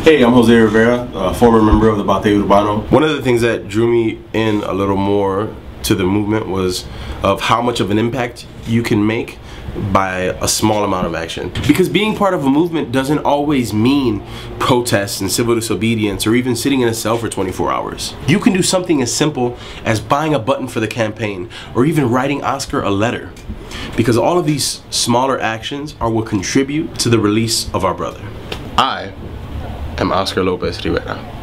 Hey, I'm José Rivera, a former member of the Batey Urbano. One of the things that drew me in a little more to the movement was of how much of an impact you can make by a small amount of action. Because being part of a movement doesn't always mean protests and civil disobedience or even sitting in a cell for 24 hours. You can do something as simple as buying a button for the campaign or even writing Oscar a letter. Because all of these smaller actions are what contribute to the release of our brother. I am Oscar Lopez Rivera.